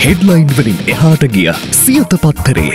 Headline වලින් එහාට ගිය සියත පත්තරේ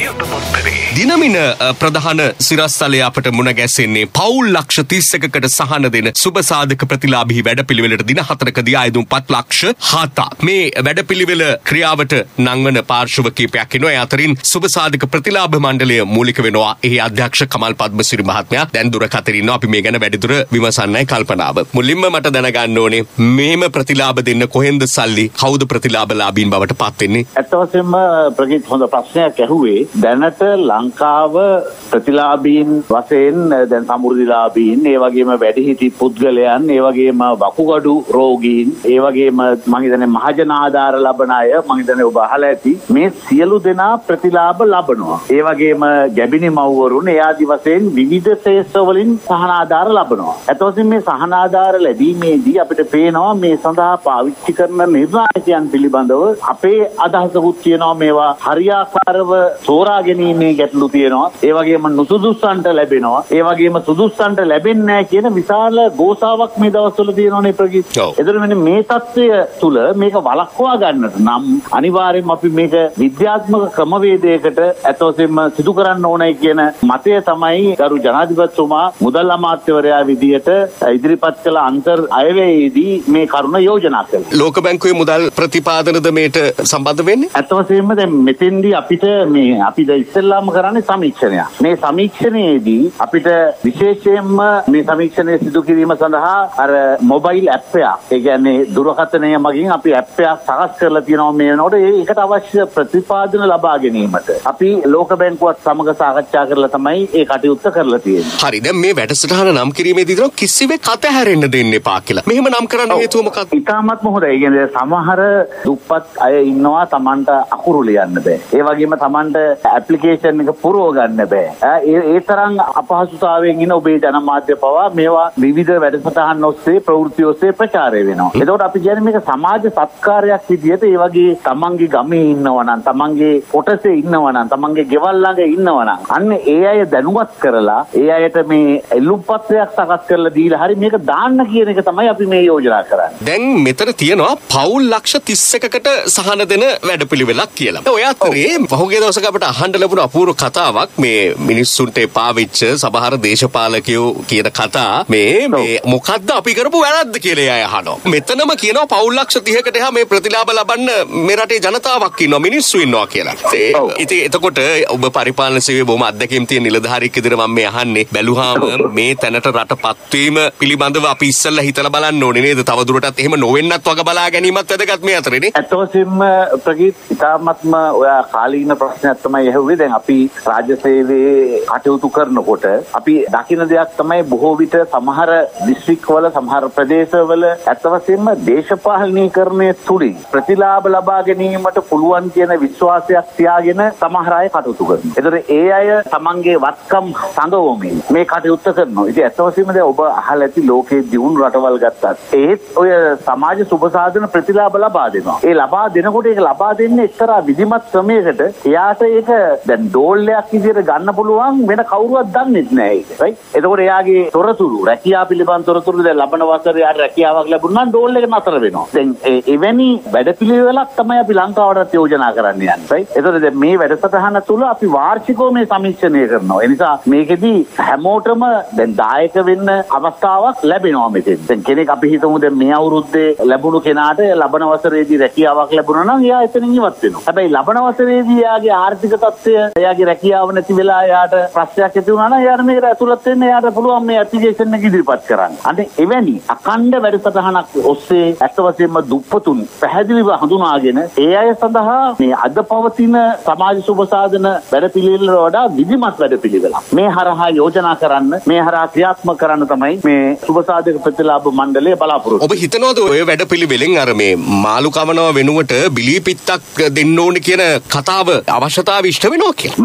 දිනමින ප්‍රධාන සිරස්තලයේ අපට මුණ ගැසෙන්නේ පවුල් ලක්ෂ 30කට සහන දෙන සුබසාධක ප්‍රතිලාභී වැඩපිළිවෙලට දින 4කදී ආයුධම්පත් ලක්ෂ 7ක්. මේ වැඩපිළිවෙල ක්‍රියාවට නංවන පාර්ශව කීපයක් ඉනවා. ඒ අතරින් සුබසාධක ප්‍රතිලාභ මණ්ඩලය මූලික වෙනවා. එහි අධ්‍යක්ෂ කමල් පද්මසිරි මහත්මයා දැන් දුරකථනයේ ඉන්නවා. අපි මේ ගැන වැඩිදුර විමසන්නයි කල්පනාව. මුලින්ම මට දැනගන්න ඕනේ මේම ප්‍රතිලාභ දෙන්න කොහෙන්ද සල්ලි? කවුද ප්‍රතිලාභලාභීන් බවට පත් වෙන්නේ? ඇත්ත වශයෙන්ම ප්‍රගීත් හොඳ ප්‍රශ්නයක් ඇහුවේ. දැනට ලංකාව ප්‍රතිලාභීන් වශයෙන් දැන් සමෘද්ධිලාභීන්, ඒ වගේම වැඩිහිටි පුද්ගලයන්, ඒ වගේම වකුගඩු රෝගීන්, ඒ වගේම මම හිතන්නේ මහජන ආධාර ලබන අය, මම හිතන්නේ ඔබ අහලා ඇති, මේ සියලු දෙනා ප්‍රතිලාභ ලබනවා. ඒ වගේම ගැබිනි මව්වරුන් ඒ ආදි වශයෙන් විවිධ ශේෂ්ත්‍ර වලින් සහන ආධාර ලබනවා. ඇත්ත වශයෙන්ම මේ සහන ආධාර ලැබීමේදී අපිට පේනවා මේ සඳහා පාවිච්චි කරන නිර්ණායකයන් පිළිබඳව අපේ අදහසකුත් තියෙනවා. මේවා හරියාකාරව තෝරා ගැනීමේ ගැටලු තියෙනවා. ඒ වගේම නුසුදුස්සන්ට ලැබෙනවා. ඒ වගේම සුදුස්සන්ට ලැබෙන්නේ නැහැ කියන විශාල ගෝසාවක් මේ දවස්වල තියෙනවානේ ප්‍රගීත්. ඒතර මෙන්න මේ தත්ත්වය තුල මේක වළක්වා ගන්නට නම් අනිවාර්යයෙන්ම අපි මේක විද්‍යාත්මක ක්‍රමවේදයකට අතොසෙම සිදු කරන්න ඕනයි කියන මතය තමයි ගරු ජනාධිපතිතුමා මුදල් අමාත්‍යවරයා විදියට ඉදිරිපත් කළ අන්තර් අයවැයේදී මේ කරුණ යෝජනා කළා. ලෝක බැංකුවේ මුදල් ප්‍රතිපාදනද මේට සම්බන්ධ වෙන්නේ? අත වශයෙන්ම දැන් මෙතෙන්දී අපිට අපි ඉස්සෙල්ලාම කරන්නේ සමීක්ෂණයක්. මේ සමීක්ෂණයේදී අපිට විශේෂයෙන්ම මේ සමීක්ෂණය සිදු කිරීම සඳහා අර මොබයිල් ඇප් එකක්, ඒ කියන්නේ දුරකථනය මගින් අපි ඇප් එකක් සකස් කරලා තියෙනවා. මේ වෙනකොට ඒකට අවශ්‍ය ප්‍රතිපාදන ලබා ගැනීමට අපි ලෝක බැංකුවත් සමග සාකච්ඡා කරලා තමයි ඒ කටයුත්ත කරලා තියෙන්නේ. හරි. දැන් මේ වැඩසටහන නම් කිරීමේදී තමයි කිසිවෙක් අතහැරෙන්න දෙන්න එපා කියලා. මෙහෙම නම් කරන්න හේතුව මොකක්ද? ඉතාමත්ම හොඳයි. ඒ කියන්නේ සමහර දුප්පත් අය ඉන්නවා Tamanට අකුරු ලියන්න බෑ. ඒ වගේම Tamanට ඇප්ලිකේෂන් එක පුරව ගන්න බෑ. ඒ තරම් අපහසුතාවයෙන් ඉන්න ඔබේ ජනමාධ්‍ය පවා මේවා විවිධ වැඩසටහන් ඔස්සේ ප්‍රවෘත්ති ඔස්සේ ප්‍රචාරය වෙනවා. එතකොට අපි කියන්නේ මේක සමාජ සත්කාරයක් විදිහට ඒ වගේ තමන්ගේ ගමේ ඉන්නවා නම්, තමන්ගේ කොටසේ ඉන්නවා නම්, තමන්ගේ ගෙවල් ළඟ ඉන්නවා නම් අන්න ඒ අය දැනුවත් කරලා ඒ අයට මේ එල්ලුම් පත්‍රයක් සකස් කරලා දීලා හරි මේක දාන්න කියන එක තමයි අපි මේ යෝජනා කරන්නේ. දැන් මෙතන තියෙනවා පවුල් ලක්ෂ 31කට සහන දෙන වැඩපිළිවෙලක් කියලා. ඔය අතරේ පහුගිය දවසක අපිට අහන්න ලැබුණ අපූර්ව කතාවක් මේ මිනිස්සුන්ට එපා වෙච්ච සමහර දේශපාලකයෝ කියන කතා මේ මොකද්ද අපි කරපු වැරද්ද කියලා අය අහනවා. මෙතනම කියනවා පවුල් ලක්ෂ 30කට එහා මේ ප්‍රතිලාභ ලබන්න මේ රටේ ජනතාවක් ඉන්නවා, මිනිස්සු ඉන්නවා කියලා. ඉතින් එතකොට ඔබ පරිපාලන සේවයේ බොහොම අත්දැකීම් තියෙන නිලධාරියෙක් විදිහට මම මේ අහන්නේ. බැලුවාම මේ තැනට රටපත් වීම පිළිබඳව අපි ඉස්සෙල්ලා හිතලා බලන්න ඕනේ නේද? තවදුරටත් එහෙම නොවෙන්නත් වග බලා ගැනීමත් වැදගත් මේ අතරේනේ. අතවසින්ම ප්‍රගීත් ඉතාමත්ම ඔයා කාලීන ප්‍රශ්නයක් තමයි ඇහුවේ. දැන් අපි රාජ්‍ය සේවයේ කටයුතු කරනකොට අපි දකින දෙයක් තමයි බොහෝ විට සමහර දිස්ත්‍රික්කවල, සමහර ප්‍රදේශවල අතවසින්ම දේශපාලනීකරණය තුලින් ප්‍රතිලාභ ලබා ගැනීමට පුළුවන් කියන විශ්වාසයක් තියාගෙන සමහර අය කටයුතු කරනවා. ඒතර ඒ අය තමන්ගේ වත්කම් සඳවමින් මේ කටයුත්ත කරනවා. ඉතින් අතවසින්ම දැන් ඔබ අහලා ඇති ලෝකයේ දියුණු රටවල් ගත්තත් ඒත් ඔය සමාජ සුබසාධන ප්‍රතිලාභ ලබා දෙනවා. ඒ ලබා දෙනකොට ඒක ලබා දෙන්නේ එක්තරා විධිමත් ක්‍රමයකට. එයාට ඒක දැන් ඩෝල්ලයක් විදිහට ගන්න පුළුවන් වෙන කවුරුවත් දන්නේ නැහැ ඒක. රයිට්. එතකොට එයාගේ තොරතුරු, රැකියාව පිළිබඳ තොරතුරු දැන් ලබන වසරේ යාට රැකියාවක් ලැබුණා නම් ඩෝල් එක නතර වෙනවා. දැන් එවැනි වැඩපිළිවෙලක් තමයි අපි ලංකාවට යෝජනා කරන්න යන්නේ. රයිට්. එතකොට දැන් මේ වැඩසටහන තුල අපි වාර්ෂිකව මේ සමීක්ෂණය කරනවා. ඒ නිසා මේකෙදි හැමෝටම දැන් දායක වෙන්න අවස්ථාවක් ලැබෙනවා මෙතෙන්. දැන් කෙනෙක් අපි හිතමු දැන් මේ අවුරුද්දේ ලැබුණු කෙනාට ලබන වසරේදී රැකියාවක් ලැබුණා නම් එයා එතනින් ඉවත් වෙනවා. හැබැයි ලබන වසරේදී එයාගේ ආර්ථික තත්ත්වය, එයාගේ රැකියාව නැති වෙලා එයාට ප්‍රශ්නයක් ඇති වුණා නම් එයාට මේකට ඇතුළත් වෙන්න එයාට පුළුවන් මේ ඇප්ලිකේෂන් එක ඉදිරිපත් කරන්න. අන්න එවැනි අඛණ්ඩ වැඩසටහනක් ඔස්සේ අත් වශයෙන්ම දුප්පතුන් පැහැදිලිව හඳුනාගෙන ඒ අය සඳහා මේ අද පවතින සමාජ සුබසාධන වැඩපිළිවෙල වඩා විධිමත් වැඩපිළිවෙලක් මේ හරහා යෝජනා කරන්න, මේ හරහා ක්‍රියාත්මක කරන්න තමයි මේ සුබසාධක ප්‍රතිලාභ මණ්ඩලය බලාපොරොත්තු. ඔබ හිතනවාද ඔය වැඩපිළිවෙලෙන් අර මේ මාළු කවනවා වෙනුවට බිලී පිත්තක් දෙන්න ඕනේ කියන කතාව අවශ්‍යතාවය ඉෂ්ට වෙනවා කියලා? මම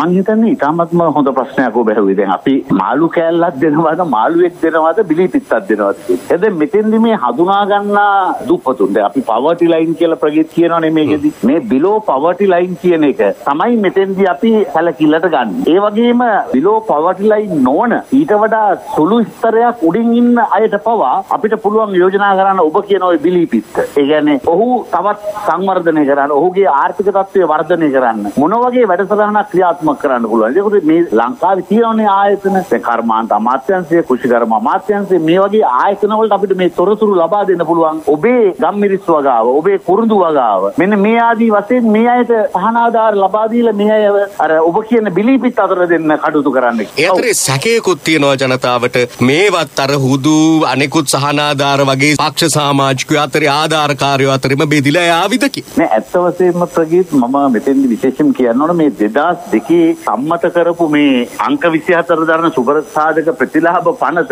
මං හිතන්නේ ඉතාමත්ම හොඳ ප්‍රශ්නයක් ඔබ ඇහුවේ. දැන් අපි මාළු කෑල්ලක් දෙනවද මාළුවෙක් දෙනවද බිලි පිත්තක් දෙනවද කියලා. එතෙන් මෙතෙන්දි මේ හඳුනා ගන්නා දුප්පතුන් දැන් අපි පවර්ටි ලයින් කියලා ප්‍රගීත් කියනවනේ මේකෙදි. මේ බිලෝ පවර්ටි ලයින් කියන එක තමයි මෙතෙන්දි අපි සැලකිල්ලට ගන්න. ඒ වගේම බිලෝ පවර්ටි ලයින් නොවන ඊට වඩා සුළු ස්තරයක් උඩින් ඉන්න අයට පවා අපිට පුළුවන් යෝජනා කරන්න ඔබ කියන ওই බිලි පිත්ත. ඒ කියන්නේ ඔහු තවත් සංවර්ධනය කරන්න, ඔහුගේ ආර්ථික තත්ත්වය වර්ධනය කරන්න මොන වගේ වැඩසටහනක් ක්‍රියාත්මක කරන්න පුළුවන්. ඒකත් මේ ලංකාවේ තියෙනනේ ආයතන, දැන් කර්මාන්ත අමාත්‍යාංශය, කුෂිකර්ම අමාත්‍යාංශය මේ වගේ ආයතන වලට අපිට මේ තොරතුරු ලබා දෙන්න පුළුවන්. ඔබේ ගම්මිරිස් වගාව, ඔබේ කුරුඳු වගාව, මෙන්න මේ ආදී වශයෙන් මේ අයට සහන ආධාර ලබා දීලා මේ අය අර ඔබ කියන බිලි පිට අතර දෙන්න කටයුතු කරන්න. ඒ අතරේ සැකයකුත් තියෙනවා ජනතාවට මේවත් අර හුදු අනෙකුත් සහන ආධාර වගේ පක්ෂ සමාජිකයෝ අතරේ ආධාරකාරයෝ අතරින්ම බෙදිලා ආවිද කියලා. මේ ඇත්ත වශයෙන්ම ප්‍රගීත් මම මෙතෙන්දි විශේෂයෙන් කියන්න ඕන මේ 2002 සම්මත කරපු මේ අංක 24 දරන සුබසාධක ප්‍රතිලාභ පනත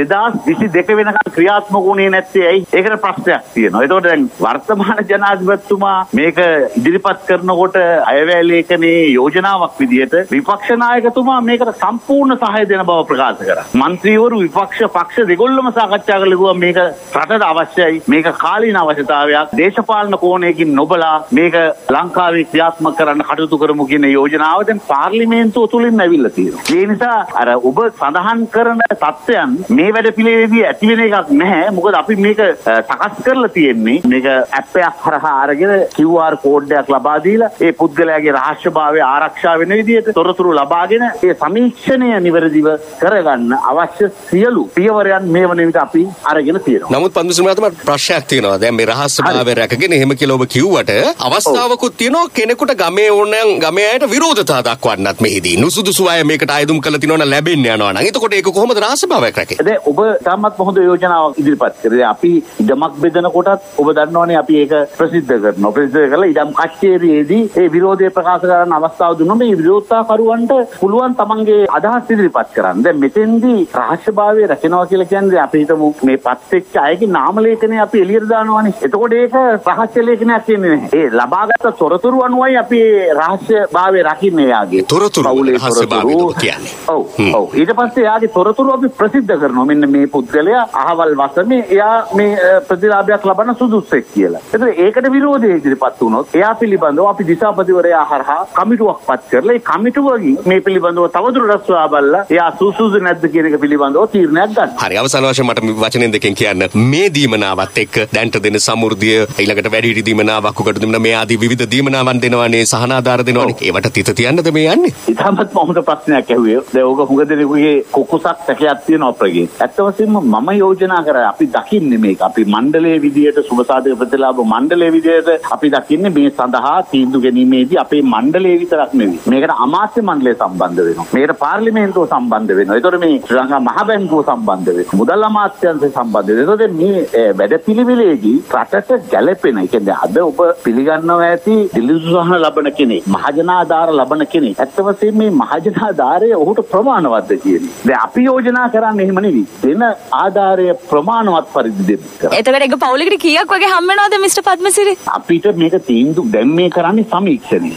2022 වෙනකන් ක්‍රියාත්මක වුණේ නැත්තේ ඇයි? ඒකට ප්‍රශ්නයක් තියෙනවා. ඒතකොට දැන් වර්තමාන ජනාධිපතිතුමා මේක ඉදිරිපත් කරනකොට අයවැය ලේඛනයේ යෝජනාවක් විදිහට විපක්ෂ නායකතුමා මේකට සම්පූර්ණ සහාය දෙන බව ප්‍රකාශ කරා. മന്ത്രിවරු විපක්ෂ පක්ෂ දෙකොල්ලම සාකච්ඡා කරලා කිව්වා මේක රටට අවශ්‍යයි. මේක කාලීන අවශ්‍යතාවයක්. දේශපාලන කෝණයකින් නොබලා මේක ලංකාවේ ක්‍රියාත්මක කරන්න කටයුතු කරමු කියන යෝජනාව දැන් පාර්ලිමේන්තුව තුලින් ඇවිල්ලා තියෙනවා. ඒ නිසා අර ඔබ සඳහන් කරන තත්ත්වයන් මේ වැඩ පිළිවෙලේදී ඇති වෙන එකක් නැහැ. මොකද අපි මේක සකස් කරලා තියෙන්නේ මේක ඇප් එකක් හරහා අරගෙන QR කෝඩ් එකක් ලබා දීලා ඒ පුද්ගලයාගේ රහස්‍යභාවය ආරක්ෂා වෙන විදිහට තොරතුරු ලබාගෙන ඒ සමීක්ෂණය නිවැරදිව කරගන්න අවශ්‍ය සියලු පියවරයන් මේ වන විට අපි අරගෙන තියෙනවා. නමුත් පන්දුසිමතුමා ප්‍රශ්නයක් තියෙනවා. දැන් මේ රහස්‍යභාවය රැකගෙන එහෙම කියලා ඔබ කිව්වට අවස්ථාවකුත් තියෙනවා කෙනෙකුට ගමේ ඕනෑම් ගමේ අයට විරෝධතා දක්වන්නත් මෙහිදී නුසුදුසු අය මේකට අයදුම් කරලා තිනවන ලැබෙන්න යනවා නම් එතකොට ඒක කොහොමද රහස්‍යභාවයක් රැකෙන්නේ? දැන් ඔබ තාමත් හොඳ යෝජනාවක් ඉදිරිපත් කරේ. අපි ඉඩමක් බෙදනකොටත් ඔබ දන්නවනේ අපි ඒක ප්‍රසිද්ධ කරනවා. ප්‍රසිද්ධ කරලා ඉඩම් කච්චේරියේදී ඒ විරෝධය ප්‍රකාශ කරන්න අවස්ථාව දුන්නොත් මේ විරෝධතාකරුවන්ට පුළුවන් තමන්ගේ අදහස් ඉදිරිපත් කරන්න. දැන් මෙතෙන්දී රහස්‍යභාවය රැකෙනවා කියලා කියන්නේ අපි හිතමු මේ පත්වෙච්ච අයගේ නාම ලේඛනය අපි එළියට දානවානේ. එතකොට ඒක රහස්‍ය ලේඛනයක් කියන්නේ නැහැ. ඒ ලබාගත් තොරතුරු අනුවයි අපි රහස්‍යභාවය රකින්නේ යාගේ. තොරතුරු රහස්‍යභාවය කියන්නේ. ඔව්. ඊට පස්සේ යාගේ තොරතුරු අපි ප්‍රසිද්ධ කරනවා. මෙන්න මේ පුද්ගලයා අහවල් වසමේ එයා මේ ප්‍රතිලාභයක් ලබන සුදුස්සෙක් කියලා. එතකොට ඒකට විරෝධය ඉදිරිපත් වුණොත් එයා පිළිබඳව අපි දිසාපතිවරයා හරහා කමිටුවක් පත් කරලා ඒ කමිටුවකින් මේ පිළිබඳව තවදුරටත් සොයා බලලා එයා සුසුසු නැද්ද කියන එක පිළිබඳව තීරණයක් ගන්න. හරි අවසාන වශයෙන් මට වචනෙන් දෙකෙන් කියන්න මේ දීමනාවත් එක්ක දැන්ට දෙන සමෘද්ධිය ඊළඟට වැඩිහිටි දීමනාවක් උකට දෙන්න මේ ආදී විවිධ දීමනාවන් දෙනවානේ සහන ආධාර දෙනවානේ. ඒවට තිත තියන්නද මේ යන්නේ? ඉතාමත් හොඳ ප්‍රශ්නයක් ඇහුවේ. දැන් ඕක හුඟ දෙනෙකුගේ කුකුසක් සැකයක් තියෙනවා ප්‍රගේ. ඇත්ත වශයෙන්ම මම යෝජනා කරා අපි දකින්නේ මේක. අපි මණ්ඩලයේ විදියට සුබසාධක ප්‍රතිලාභ මණ්ඩලයේ විදියට අපි දකින්නේ මේ සඳහා තීන්දුව ගැනීමේදී අපේ මණ්ඩලයේ විතරක් නෙවෙයි. මේකට අමාත්‍ය මණ්ඩලය සම්බන්ධ වෙනවා. මේකට පාර්ලිමේන්තුව සම්බන්ධ වෙනවා. ඒතකොට මේ ශ්‍රී ලංකා මහ බැංකුව සම්බන්ධ වෙනවා. මුදල් අමාත්‍යාංශය සම්බන්ධ වෙනවා. ඒතකොට මේ වැඩපිළිවෙලේදී රටට ගැළපෙන, ඒ කියන්නේ අද ඔබ පිළිගන්නවා ඇති දිලිසුසහන ලබන කෙනෙක්, මහජනාධාර ලබන කෙනෙක්. ඇත්ත වශයෙන්ම මේ මහජනාධාරය ඔහුට ප්‍රමාණවත්ද කියන්නේ. දැන් අපි යෝජනා කරන්නේ එහෙම නෙවෙයි. දෙන ආධාරය ප්‍රමාණවත් පරිදි දෙන්න. එතකොට ඒක පවුලකට කීයක් වගේ හම් වෙනවද මිස්ටර් පද්මසිරි? අපිට මේක තීන්දුව දැන් මේ කරන්නේ සමීක්ෂණය.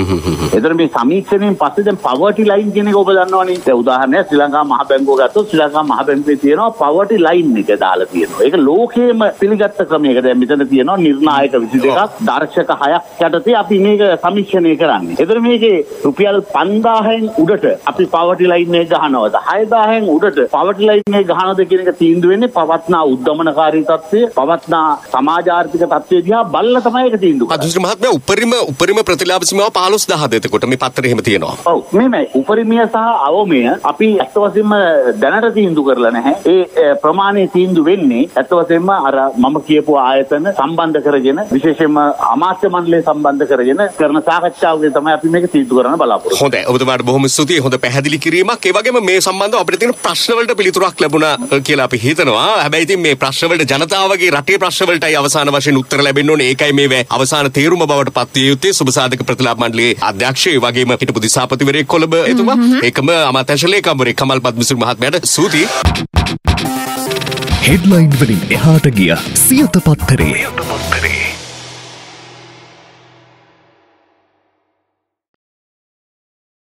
එතන මේ සමීක්ෂණයෙන් පස්සේ දැන් පවර්ටි ලයින් කියන එක ඔබ දන්නවනේ. දැන් උදාහරණයක් ශ්‍රී ලංකා මහ බැංකුව ගත්තොත් ශ්‍රී ලංකා මහ බැංකුවේ තියෙනවා පවර්ටි ලයින් එක දාලා තියෙනවා. ඒක ලෝකයේම පිළිගත්ත ක්‍රමයක. දැන් මෙතන තියෙනවා නිර්ණායක 22ක්, දර්ශක 6ක් යටතේ අපි මේක සමීක්ෂණය කරන්නේ. එතන මේකේ රුපියල් 5000න් උඩට අපි පවර්ටි ලයින් එක ගහනවද? 6000න් උඩට පවර්ටි ලයින් එක ගහනවද කියන එක තීන්දුව වෙන්නේ පවත්නා උද්දමනකාරී තත්ත්වය, පවත්නා සමාජ ආර්ථික තත්ත්වය දිහා බලලා තමයි ඒක තීන්දුව කරන්නේ. අදුස්ත්‍රි මහත්මයා උපරිම ප්‍රතිලාභ සීමාව 15000ද එතකොට මේ පත්තරේ එහෙම තියෙනවා. ඔව් මේ උපරිමය සහ අවමය අපි ඇත්ත වශයෙන්ම දැනට තීන්දුව කරලා නැහැ. ඒ ප්‍රමාණයේ තීන්දුව වෙන්නේ ඇත්ත වශයෙන්ම අර මම කියපු ආයතන සම්බන්ධ කරගෙන විශේෂයෙන්ම අමාත්‍ය මණ්ඩලය සම්බන්ධ කරගෙන කරන සාකච්ඡාවකදී තමයි අපි මේක තීන්දුව කරන්න බලාපොරොත්තු. හොඳයි. ඔබතුමාට බොහොම ස්තුතියි. හොඳ පැහැදිලි කිරීමක්. ඒ වගේම මේ සම්බන්ධව අපිට තියෙන ප්‍රශ්න වලට පිළිතුරක් ලැබුණා කියලා අපි හිතනවා. හැබැයි ඉතින් මේ ප්‍රශ්න වලට ජනතාවගේ රටේ ප්‍රශ්න වලටයි අවසාන වශයෙන් උත්තර ලැබෙන්න ඕනේ. ඒකයි මේ අවසාන තීරුම බවට පත් විය යුත්තේ. සුබසාධක ප්‍රතිලාභ මණ්ඩලයේ අධ්‍යක්ෂ ඒ වගේම හිටපු දිසාපතිවරයෙක් කොළඹ එතුමා. ඒකම අමාත්‍යාංශ ලේකම්වරයෙක් කමල් පද්මසිරි මහත්මයාට ස්තුතියි. හෙඩ්ලයින් වලින් එහාට ගිය සියත පත්තරේ